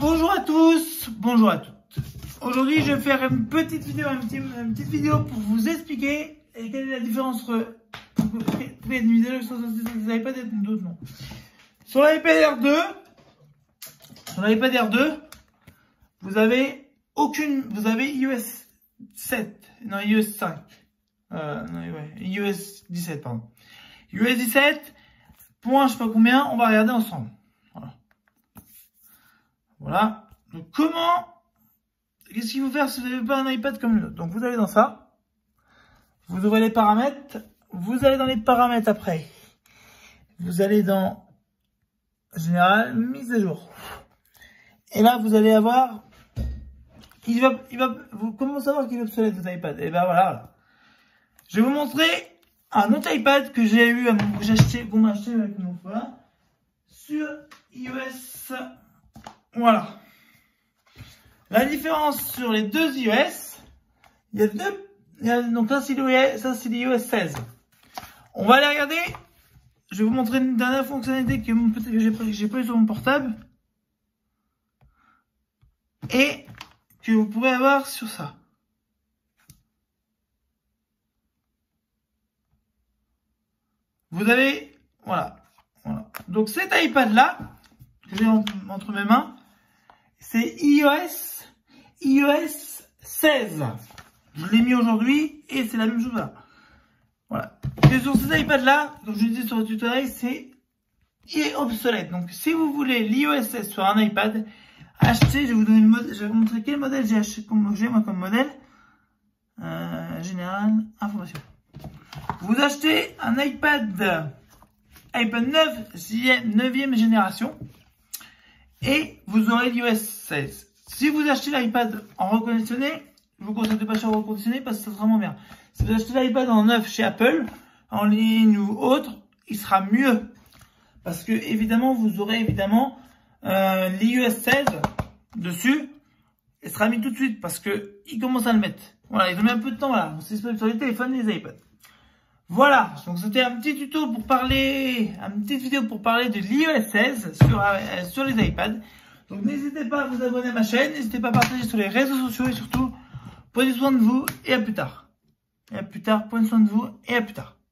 Bonjour à tous, bonjour à toutes. Aujourd'hui, je vais faire une petite vidéo, pour vous expliquer quelle est la différence entre les iPad et d'autres non. Sur l'iPad Air 2, vous avez iOS 7, non iOS 5, iOS 17 pardon. iOS 17, point je sais pas combien, on va regarder ensemble. Voilà. Donc qu'est-ce qu'il faut faire si vous n'avez pas un iPad comme le nôtre? Donc vous allez dans ça, vous ouvrez les paramètres, vous allez dans les paramètres après, vous allez dans général, mise à jour. Et là vous allez avoir, comment savoir qu'il est obsolète votre iPad? Et ben voilà. Je vais vous montrer un autre iPad que j'ai eu, qu'on m'a acheté avec mon frère, sur iOS. Voilà. La différence sur les deux iOS, donc ça c'est l'iOS 16. On va aller regarder. Je vais vous montrer une dernière fonctionnalité que j'ai pas eu sur mon portable et que vous pourrez avoir sur ça. Vous avez, voilà. Donc cet iPad là que j'ai entre mes mains, c'est iOS 16. Je l'ai mis aujourd'hui et c'est la même chose là. Voilà. Et sur cet iPad là, comme je le disais sur le tutoriel, il est obsolète. Donc si vous voulez l'iOS 16 sur un iPad, achetez, je vais vous montrer quel modèle j'ai acheté moi comme modèle. Général, information. Vous achetez un iPad 9, 9e génération. Et vous aurez l'iOS 16. Si vous achetez l'iPad en reconditionné, je vous conseille de pas acheter en reconditionné parce que ça sera moins bien. Si vous achetez l'iPad en neuf chez Apple, en ligne ou autre, il sera mieux. Parce que évidemment, vous aurez l'iOS 16 dessus. Il sera mis tout de suite parce que ils commencent à le mettre. Voilà, ils ont mis un peu de temps là. C'est disponible sur les téléphones et les iPads. Voilà, donc c'était un petit tuto une petite vidéo pour parler de l'iOS 16 sur les iPads. Donc n'hésitez pas à vous abonner à ma chaîne, n'hésitez pas à partager sur les réseaux sociaux et surtout, prenez soin de vous et à plus tard. Prenez soin de vous et à plus tard.